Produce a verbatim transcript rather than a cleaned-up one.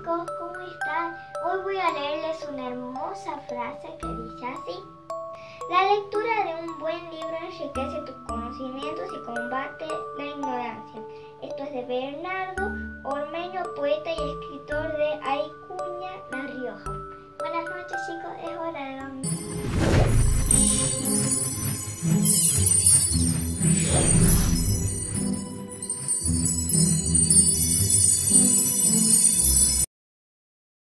chicos, ¿cómo están? Hoy voy a leerles una hermosa frase que dice así: la lectura de un buen libro enriquece tus conocimientos y combate la ignorancia. Esto es de Bernardo Ormeño, poeta y escritor de Acuña, La Rioja. Buenas noches chicos, es hora de dormir.